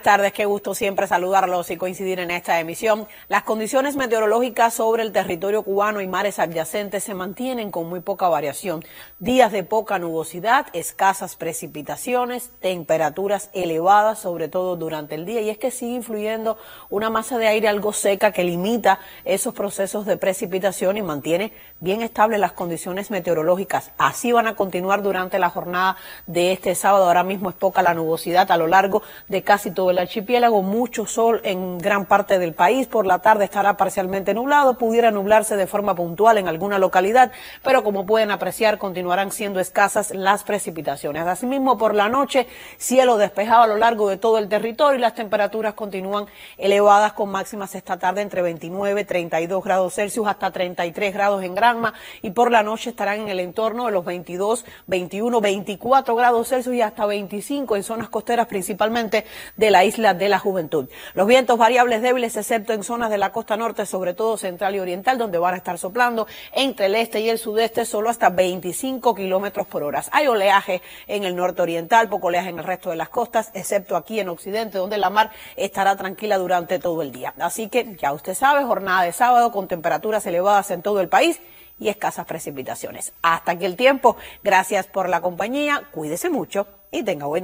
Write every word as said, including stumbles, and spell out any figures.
buenas tardes, qué gusto siempre saludarlos y coincidir en esta emisión. Las condiciones meteorológicas sobre el territorio cubano y mares adyacentes se mantienen con muy poca variación. Días de poca nubosidad, escasas precipitaciones, temperaturas elevadas, sobre todo durante el día. Y es que sigue influyendo una masa de aire algo seca que limita esos procesos de precipitación y mantiene bien estables las condiciones meteorológicas. Así van a continuar durante la jornada de este sábado. Ahora mismo es poca la nubosidad a lo largo de casi todo el archipiélago, mucho sol en gran parte del país. Por la tarde estará parcialmente nublado, pudiera nublarse de forma puntual en alguna localidad, pero como pueden apreciar continuarán siendo escasas las precipitaciones. Asimismo, por la noche, cielo despejado a lo largo de todo el territorio y las temperaturas continúan elevadas con máximas esta tarde entre veintinueve, treinta y dos grados Celsius hasta treinta y tres grados en Granma, y por la noche estarán en el entorno de los veintidós, veintiuno, veinticuatro grados Celsius y hasta veinticinco en zonas costeras principalmente de la isla de la Juventud. Los vientos variables débiles, excepto en zonas de la costa norte, sobre todo central y oriental, donde van a estar soplando entre el este y el sudeste solo hasta veinticinco kilómetros por hora. Hay oleaje en el norte oriental, poco oleaje en el resto de las costas, excepto aquí en occidente, donde la mar estará tranquila durante todo el día. Así que ya usted sabe, jornada de sábado con temperaturas elevadas en todo el país y escasas precipitaciones. Hasta aquí el tiempo. Gracias por la compañía, cuídese mucho y tenga buen día.